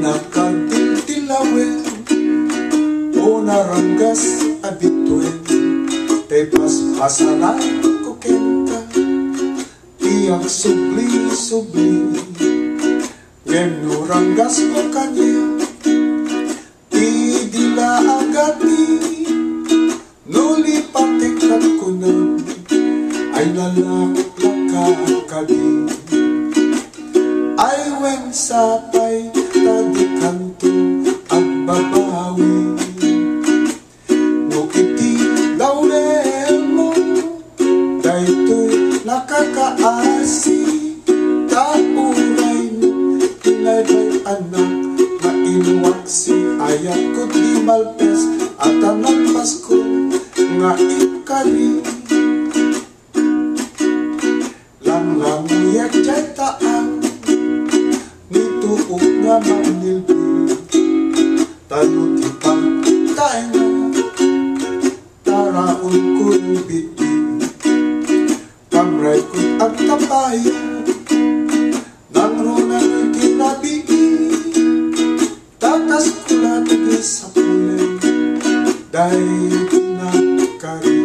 nakadiltilawen o narangas abituen tay paspasanan ko kenta tiyak subli-subli ngem nurangas ko kanya ti dila agati nulipatikat ko na ay nalaklakakadi ay wen sapay tadi kanto at babawi no iti daw mo daytoy nakakaasi tauray mo inaybay anak mainwaksi ayat ko di malpes at anang Pasko nga ikari lang uyak jay taang nituok nga manilbi talo ti pagkain na taraon ko biti kamray ko ang tabayan nang runang tinabi takas ko latagi sa pulen dahil pinakari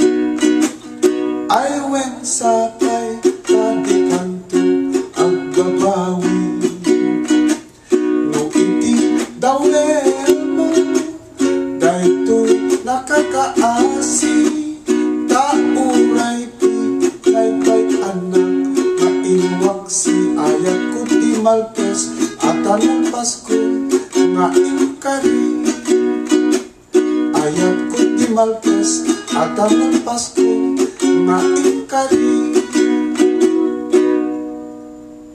ay wen sapay tadi kanto ang babawi no iti daw mo daytoy nakakaasi tauray pinaybay anak mainwaksi ayat ko di malpes at anong Pasko nga ikari ayat ko di malpes at anong Pasko nga ikari